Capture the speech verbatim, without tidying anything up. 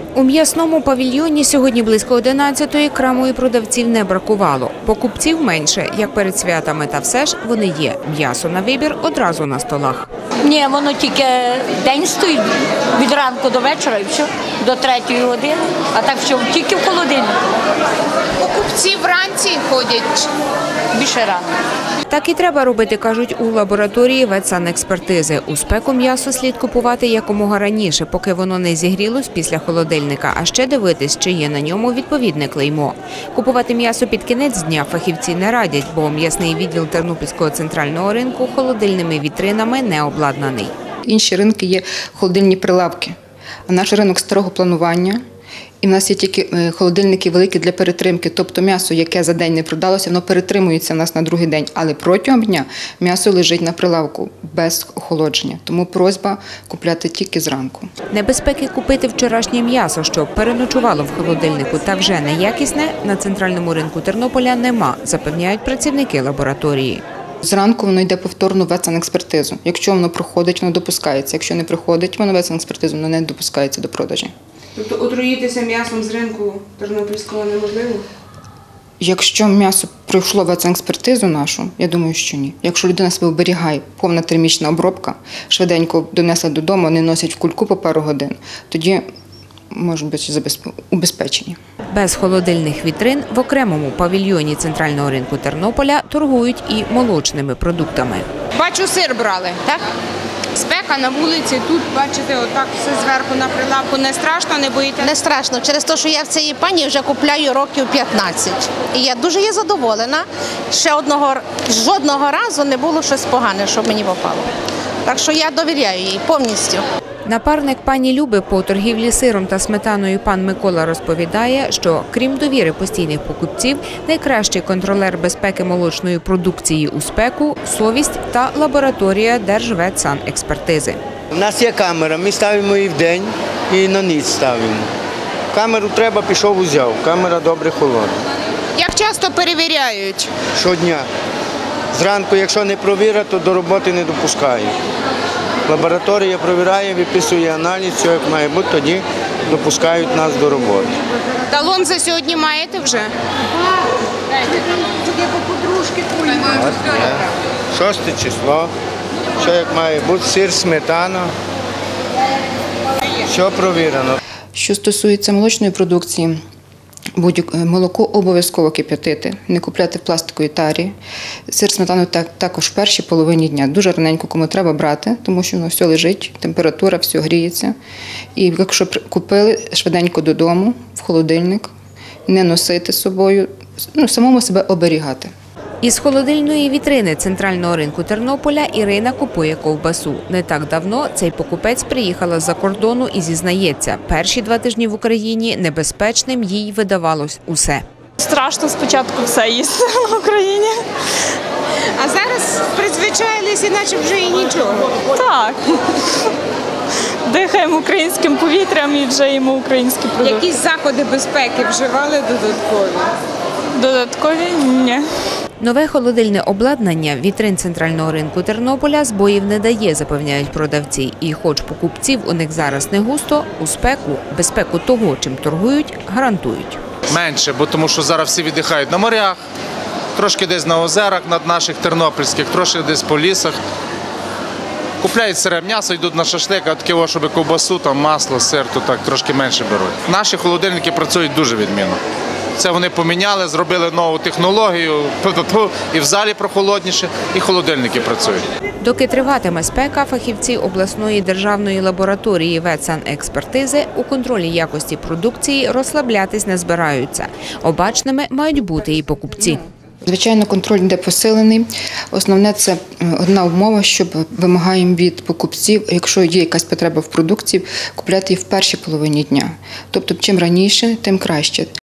У м'ясному павільйоні сьогодні близько одинадцятої краму і продавців не бракувало. Покупців менше, як перед святами, та все ж вони є. М'ясо на вибір одразу на столах. Ні, воно тільки день стоїть від ранку до вечора і все, до третьої години, а так все, тільки в холодильнику. Покупці вранці ходять. Більше рано. Так і треба робити, кажуть у лабораторії ветсанекспертизи. У спеку м'ясо слід купувати якомога раніше, поки воно не зігрілось після холодильника, а ще дивитись, чи є на ньому відповідне клеймо. Купувати м'ясо під кінець дня фахівці не радять, бо м'ясний відділ Тернопільського центрального ринку холодильними вітринами не обладнаний. Інші ринки є холодильні прилавки, а наш ринок старого планування. І в нас є тільки холодильники великі для перетримки, тобто м'ясо, яке за день не продалося, воно перетримується в нас на другий день, але протягом дня м'ясо лежить на прилавку без охолодження, тому просьба купляти тільки зранку. Небезпеки купити вчорашнє м'ясо, що переночувало в холодильнику та вже неякісне, на центральному ринку Тернополя нема, запевняють працівники лабораторії. Зранку воно йде повторно в ветсанекспертизу. Якщо воно проходить, воно допускається. Якщо не проходить, воно в ветсанекспертизу, воно не допускається до продажу. Тобто отруїтися м'ясом з ринку тернопільського неможливо? Якщо м'ясо пройшло ветсанекспертизу нашу, я думаю, що ні. Якщо людина себе оберігає, повна термічна обробка, швиденько донесла додому, не носять в кульку по пару годин, тоді можуть бути убезпечені. Без холодильних вітрин в окремому павільйоні центрального ринку Тернополя торгують і молочними продуктами. Бачу, сир брали, так? Спека на вулиці, тут, бачите, отак все зверху на прилавку. Не страшно, не боїтеся? Не страшно, через те, що я в цій пані вже купляю років п'ятнадцять. І я дуже є задоволена. Ще одного, жодного разу не було щось погане, що мені попало. Так що я довіряю їй повністю. Напарник пані Люби по торгівлі сиром та сметаною пан Микола розповідає, що крім довіри постійних покупців, найкращий контролер безпеки молочної продукції у спеку – совість та лабораторія Держветсанекспертизи. У нас є камера, ми ставимо її вдень і на ніч ставимо. Камеру треба, пішов, узяв. Камера добре холодна. Як часто перевіряють? Щодня. Зранку, якщо не провірять, то до роботи не допускають. Лабораторія провіряє, виписує аналіз, все як має бути, тоді допускають нас до роботи. Талон за сьогодні маєте вже? Шосте число, все як має бути, сир, сметана, все провірено. Що стосується молочної продукції, молоко обов'язково кип'ятити, не купляти в пластиковій тарі. Сир, сметану також в першій половині дня. Дуже раненько кому треба брати, тому що воно все лежить, температура, все гріється. І якщо купили, швиденько додому, в холодильник, не носити з собою, ну, самому себе оберігати. Із холодильної вітрини центрального ринку Тернополя Ірина купує ковбасу. Не так давно цей покупець приїхала з-за кордону і зізнається, перші два тижні в Україні небезпечним їй видавалось усе. Страшно спочатку все їсти в Україні. А зараз призвичайлись, іначе вже і нічого. Так. Дихаємо українським повітрям і вже їмо українські продукти. Якісь заходи безпеки вживали додаткові? Додаткові? Ні. Нове холодильне обладнання вітрин центрального ринку Тернополя збоїв не дає, запевняють продавці. І хоч покупців у них зараз не густо, у спеку, безпеку того, чим торгують, гарантують. Менше, бо тому що зараз всі віддихають на морях, трошки десь на озерах над наших тернопільських, трошки десь по лісах. Купляють сире м'ясо, йдуть на шашлик, а таке, щоб ковбасу, там, масло, сир, то так трошки менше беруть. Наші холодильники працюють дуже відмінно. Це вони поміняли, зробили нову технологію, і в залі прохолодніше, і холодильники працюють. Доки триватиме спека, фахівці обласної державної лабораторії ветсанекспертизи у контролі якості продукції розслаблятись не збираються. Обачними мають бути і покупці. Звичайно, контроль йде посилений. Основне – це одна умова, щоб вимагаємо від покупців, якщо є якась потреба в продукції, купляти її в першій половині дня. Тобто, чим раніше, тим краще.